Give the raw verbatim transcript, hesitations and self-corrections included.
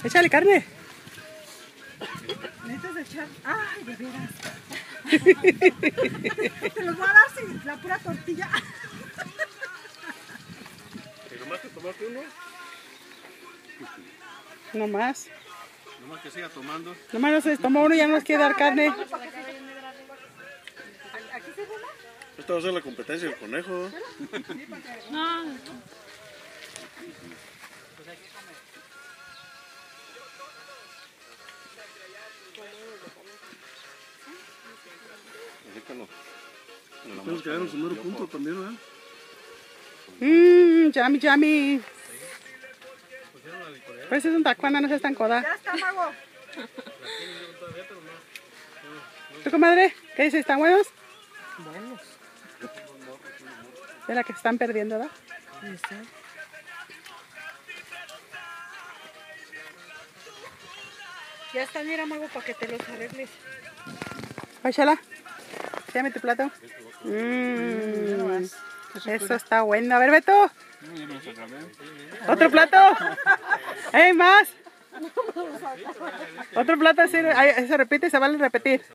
Échale carne. Necesitas echar. Ay, de veras. Te los voy a dar sin la pura tortilla. ¿Y nomás te tomaste uno? No más. Nomás que siga tomando. Nomás no se tomó uno y ya no nos quiere dar carne. ¿Aquí se fuma? Esta va a ser la competencia del conejo. No. Tenemos que dar un primer punto también, ¿verdad? Mmm, yummy, yummy. Pues es un tacuana, no seas tan coda. Ya está, mago. ¿Tu comadre? ¿Qué dices? ¿Están buenos? Buenos. Es la que están perdiendo, ¿verdad? Ya está, mira, mago, para que te los arregles. Óchala. Dame tu plato. Mmm. Eso está bueno. A ver, Beto. ¿Otro plato? ¡Ey, más! Otro plato así, ahí se repite y se vale repetir.